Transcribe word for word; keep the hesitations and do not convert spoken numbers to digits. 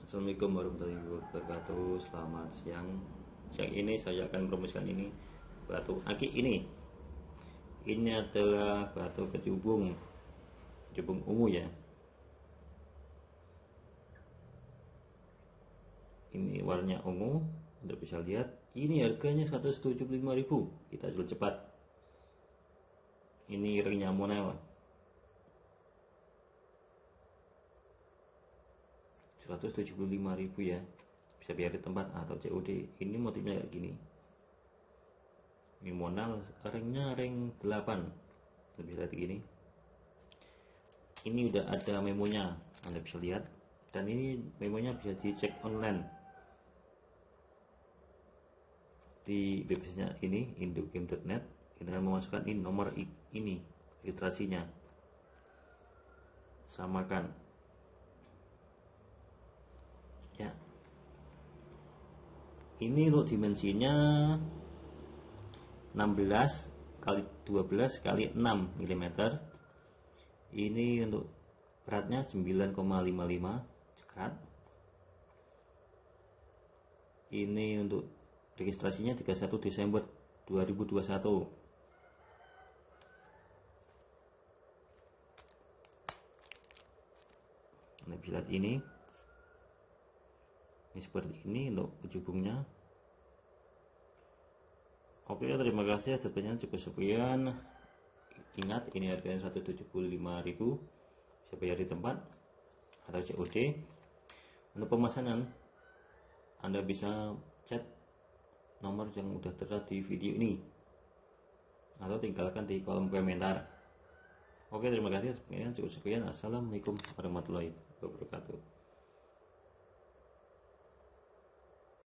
Assalamualaikum warahmatullahi wabarakatuh. Selamat siang. Siang ini saya akan promosikan ini batu aki ini. Ini adalah batu kecubung, kecubung ungu ya. Ini warnanya ungu, Anda bisa lihat. Ini harganya seratus tujuh puluh lima ribu. Kita jual cepat. Ini ringnya monel. seratus tujuh puluh lima ribu ya, bisa bayar di tempat atau C O D. Ini motifnya kayak gini. Ini monal, ringnya ring delapan, lebih lihat gini. Ini udah ada memonya, Anda bisa lihat. Dan ini memonya bisa dicek online di websitenya ini indogame dot net. Kita akan memasukkan ini nomor ini registrasinya, samakan ya. Ini untuk dimensinya enam belas kali dua belas kali enam milimeter. Ini untuk beratnya sembilan koma lima lima cerat. Ini untuk registrasinya tiga puluh satu Desember dua ribu dua puluh satu. Anda bisa lihat ini. Ini seperti ini untuk kecubungnya. Oke, terima kasih. Sebenarnya cukup sekian. Ingat, ini harganya seratus tujuh puluh lima ribu. Bisa bayar di tempat atau C O D. Untuk pemesanan, Anda bisa chat nomor yang udah tertera di video ini atau tinggalkan di kolom komentar. Oke, terima kasih. Sebenarnya cukup sekian. Assalamualaikum warahmatullahi wabarakatuh.